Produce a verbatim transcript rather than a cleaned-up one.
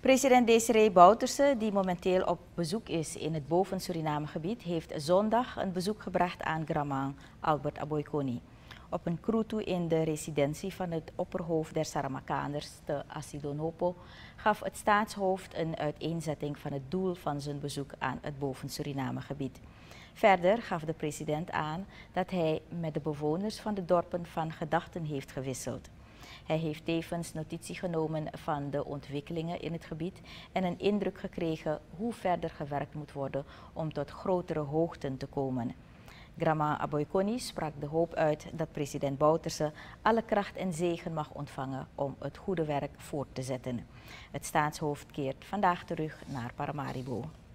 President Desiree Bouterse, die momenteel op bezoek is in het Boven-Suriname-gebied, heeft zondag een bezoek gebracht aan Gramang Albert Aboykoni. Op een cruise in de residentie van het opperhoofd der Saramakanders te Asidonopo gaf het staatshoofd een uiteenzetting van het doel van zijn bezoek aan het Boven-Suriname-gebied. Verder gaf de president aan dat hij met de bewoners van de dorpen van gedachten heeft gewisseld. Hij heeft tevens notitie genomen van de ontwikkelingen in het gebied en een indruk gekregen hoe verder gewerkt moet worden om tot grotere hoogten te komen. Gramang Aboykoni sprak de hoop uit dat president Bouterse alle kracht en zegen mag ontvangen om het goede werk voort te zetten. Het staatshoofd keert vandaag terug naar Paramaribo.